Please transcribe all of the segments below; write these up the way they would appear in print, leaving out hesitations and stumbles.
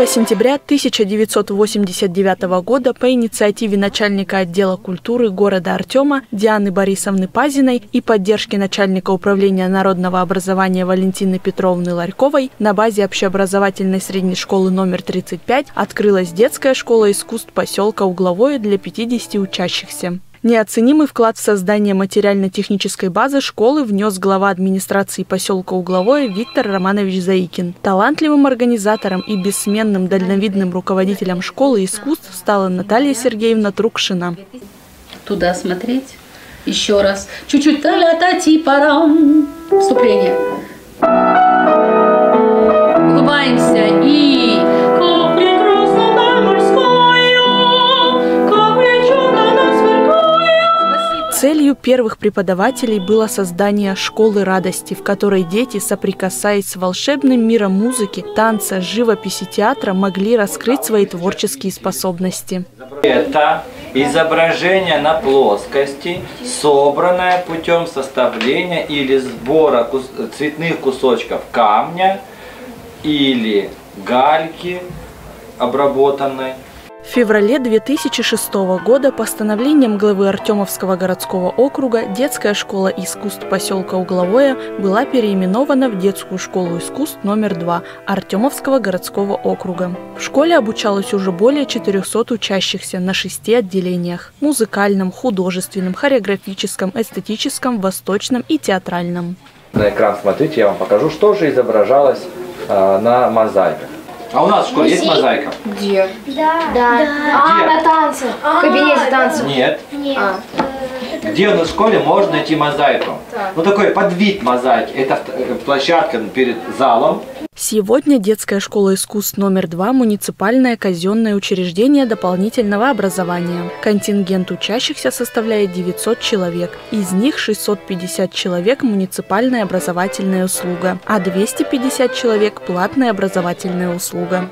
сентября 1989 года по инициативе начальника отдела культуры города Артема Дианы Борисовны Пазиной и поддержки начальника управления народного образования Валентины Петровны Ларьковой на базе общеобразовательной средней школы номер 35 открылась детская школа искусств поселка Угловое для 50 учащихся. Неоценимый вклад в создание материально-технической базы школы внес глава администрации поселка Угловое Виктор Романович Заикин. Талантливым организатором и бессменным дальновидным руководителем школы искусств стала Наталья Сергеевна Трукшина. Туда смотреть. Еще раз. Чуть-чуть. Та-ля-та-ти-парам. Вступление. Улыбаемся и... Целью первых преподавателей было создание школы радости, в которой дети, соприкасаясь с волшебным миром музыки, танца, живописи, театра, могли раскрыть свои творческие способности. Это изображение на плоскости, собранное путем составления или сбора цветных кусочков камня или гальки обработанной. В феврале 2006 года постановлением главы Артемовского городского округа детская школа искусств поселка Угловое была переименована в детскую школу искусств номер 2 Артемовского городского округа. В школе обучалось уже более 400 учащихся на 6 отделениях – музыкальном, художественном, хореографическом, эстетическом, восточном и театральном. На экран смотрите, я вам покажу, что же изображалось на мозаиках. А у нас в школе есть мозаика? Где? Да. На танце. В кабинете танцев. Нет. Где у нас в школе можно найти мозаику? Ну такой подвид мозаики. Это площадка перед залом. Сегодня детская школа искусств номер 2 – муниципальное казенное учреждение дополнительного образования. Контингент учащихся составляет 900 человек. Из них 650 человек – муниципальная образовательная услуга, а 250 человек – платная образовательная услуга.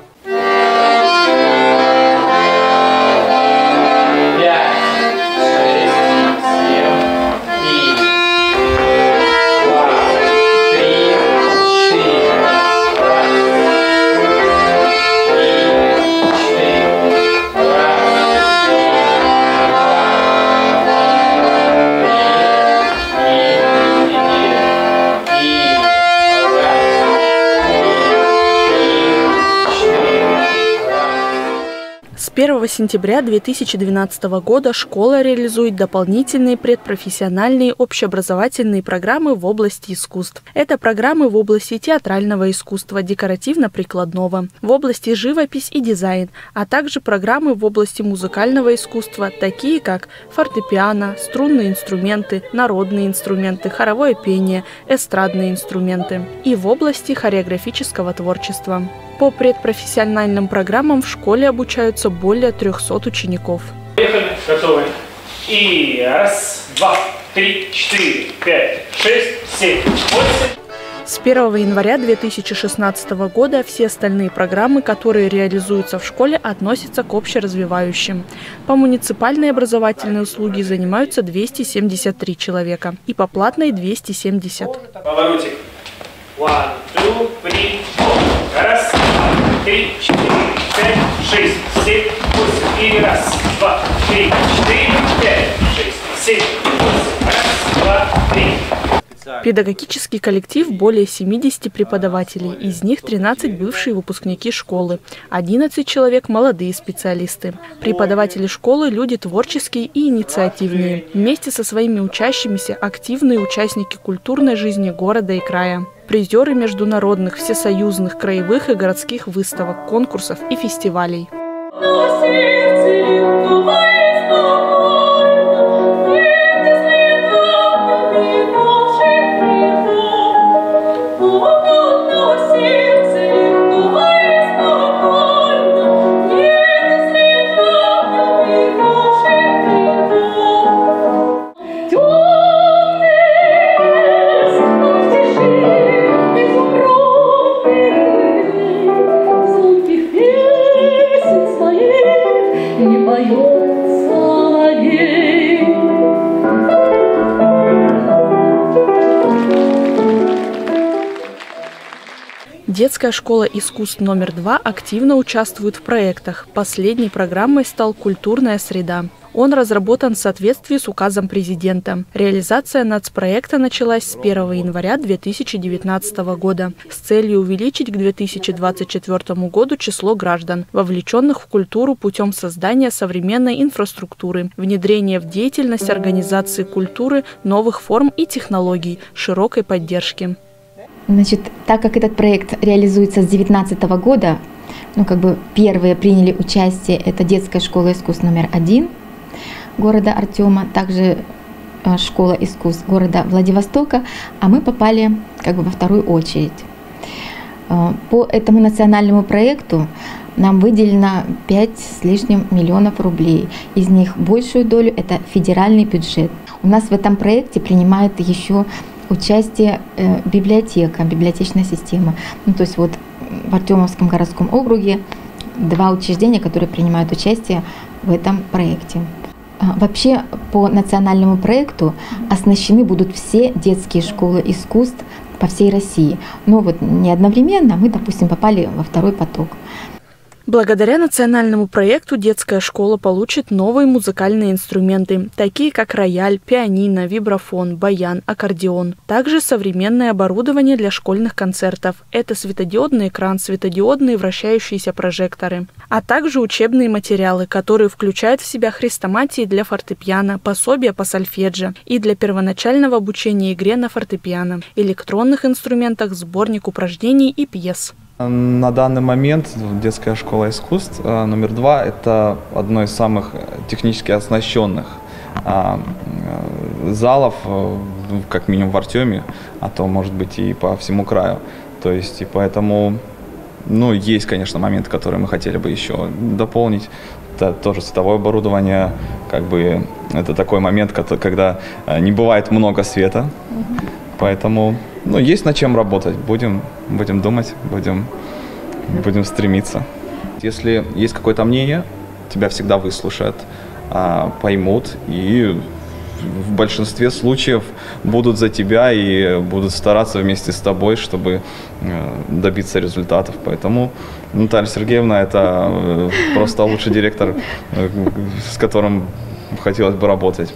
С 1 сентября 2012 года школа реализует дополнительные предпрофессиональные общеобразовательные программы в области искусств. Это программы в области театрального искусства, декоративно-прикладного, в области живопись и дизайн, а также программы в области музыкального искусства, такие как фортепиано, струнные инструменты, народные инструменты, хоровое пение, эстрадные инструменты, и в области хореографического творчества. По предпрофессиональным программам в школе обучаются более 300 учеников. Поехали, готовы. И раз, два, три, четыре, пять, шесть, семь, восемь. С 1 января 2016 года все остальные программы, которые реализуются в школе, относятся к общеразвивающим. По муниципальной образовательной услуге занимаются 273 человека и по платной 270. Поворотик. 1, 2, 3, 4. Раз, два, три, четыре, пять, шесть, семь, восемь. И раз, два, три, четыре, пять, шесть, семь, восемь. Раз, два, три. Педагогический коллектив более 70 преподавателей, из них 13 бывшие выпускники школы, 11 человек молодые специалисты. Преподаватели школы – люди творческие и инициативные. Вместе со своими учащимися активные участники культурной жизни города и края. Призеры международных, всесоюзных, краевых и городских выставок, конкурсов и фестивалей. Детская школа искусств номер 2 активно участвует в проектах. Последней программой стал «Культурная среда». Он разработан в соответствии с указом президента. Реализация нацпроекта началась с 1 января 2019 года с целью увеличить к 2024 году число граждан, вовлеченных в культуру путем создания современной инфраструктуры, внедрения в деятельность организации культуры новых форм и технологий, широкой поддержки. Значит, так как этот проект реализуется с 2019 года, первые приняли участие, это детская школа искусств номер 1 города Артема, также школа искусств города Владивостока, а мы попали во вторую очередь. По этому национальному проекту нам выделено 5 с лишним миллионов рублей. Из них большую долю это федеральный бюджет. У нас в этом проекте принимает еще участие библиотека, библиотечная система. То есть в Артемовском городском округе 2 учреждения, которые принимают участие в этом проекте. Вообще по национальному проекту оснащены будут все детские школы искусств по всей России. Но не одновременно мы, допустим, попали во второй поток. Благодаря национальному проекту детская школа получит новые музыкальные инструменты, такие как рояль, пианино, вибрафон, баян, аккордеон. Также современное оборудование для школьных концертов. Это светодиодный экран, светодиодные вращающиеся прожекторы. А также учебные материалы, которые включают в себя хрестоматии для фортепиано, пособия по сольфеджио и для первоначального обучения игре на фортепиано, электронных инструментах, сборник упражнений и пьес. На данный момент детская школа искусств номер 2 – это одно из самых технически оснащенных залов, как минимум в Артеме, а то, может быть, и по всему краю. То есть, и поэтому, есть, конечно, моменты, которые мы хотели бы еще дополнить. Это тоже световое оборудование, это такой момент, когда не бывает много света, поэтому, есть над чем работать. Будем думать, будем стремиться. Если есть какое-то мнение, тебя всегда выслушают, поймут и в большинстве случаев будут за тебя и будут стараться вместе с тобой, чтобы добиться результатов. Поэтому Наталья Сергеевна – это просто лучший директор, с которым хотелось бы работать.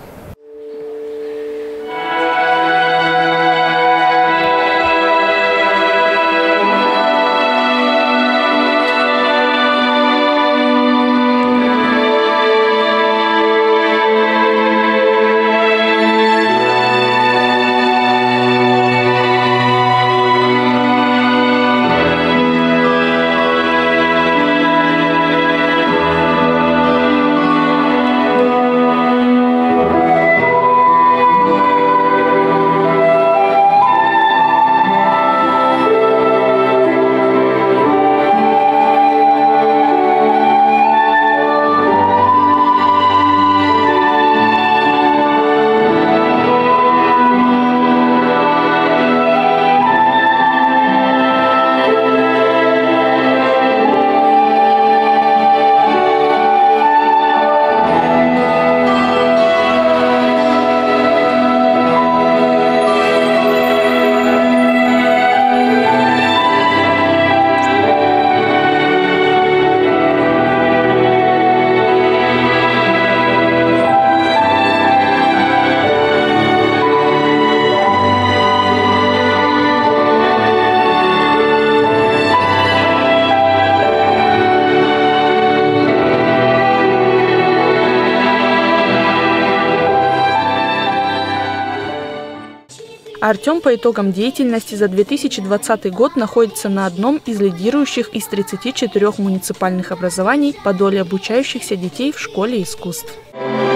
Артем по итогам деятельности за 2020 год находится на одном из лидирующих из 34 муниципальных образований по доле обучающихся детей в школе искусств.